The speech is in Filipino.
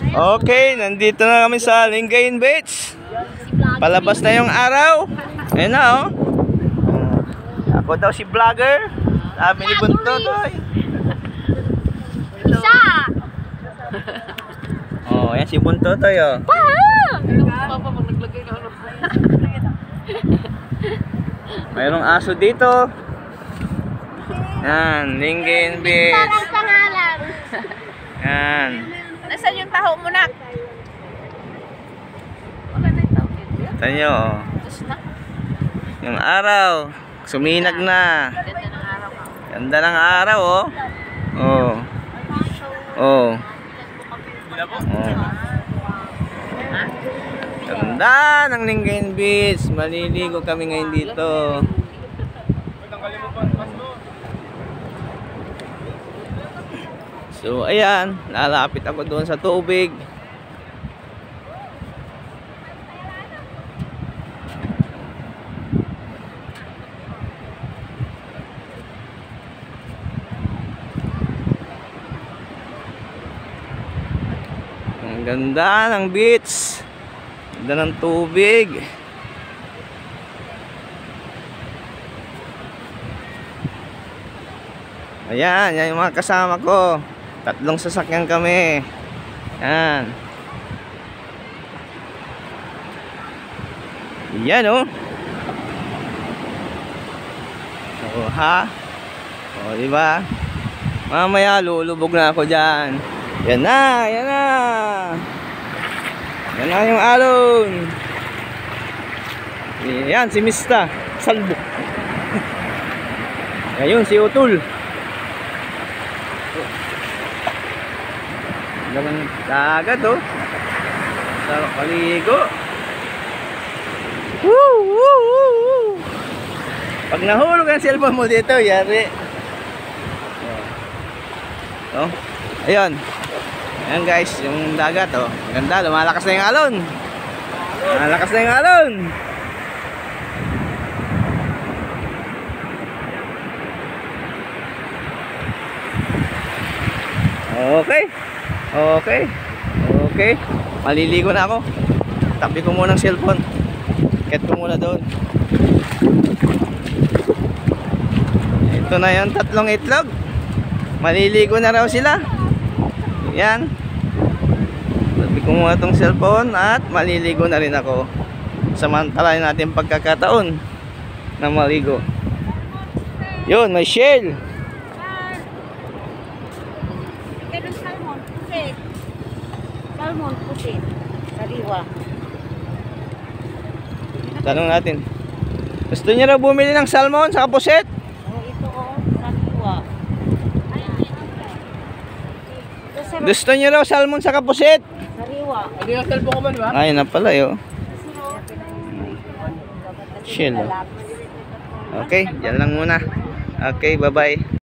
Okay, nandito na kami sa Lingayen Beach. Palabas na yung araw. Ayun na oh. Ako daw si vlogger. Sabi ni Buntotoy. Isa! Oh, yan si Buntotoy oh. Mayroong aso dito. Yan, Lingayen Beach. Parang pangalan. Yan. Nasaan yung taho mo, nak? Wala na yung taho dito. Ito nyo oh. Tapos na. Yung araw. Suminag na. Ganda ng araw ka. Ganda ng araw oh. Oh. Oh. Oh. Ganda ng Lingayen Beach. Maliligo kami ngayon dito. So ayan, lalapit ako doon sa tubig. Ang ganda ng beach. Ganda ng tubig. Ayan, yan yung mga kasama ko. Tatlong sasakyan kami. Yan. Yan oh. Oh ha. Oh, di ba? Mamaya lulubog na ako diyan. Yan na, yan na. Yan na yung alon. Yan si Mista Salbo. Ayun si Utul. Gawang dagat oh. Sarap paligo. Woo, woo, woo, woo. Pag nahulog ang cellphone mo dito, yari. Oh. Ayun. Ayan guys, yung dagat oh. Maganda, lumalakas na yung alon. Lumalakas na yung alon. Okay. Okay. Okay. Maliligo na ako. Tabi ko muna ng cellphone. Ket ko muna doon. Ito na yung tatlong itlog. Maliligo na raw sila. Yan. Tabi ko muna tong cellphone at maliligo na rin ako. Samantalahin natin pagkakataon na maligo. Yun, may shell. Salmon pusit. Sariwa. Tanong natin. Gusto niyo raw bumili ng salmon sa pusit? Oh, ito oh, sariwa. Gusto niyo raw salmon sa kapusit? Sariwa. Hindi yung cellphone ko man, di ba? Ayun na pala yun. Chill. Okay, yan lang muna. Okay, bye-bye.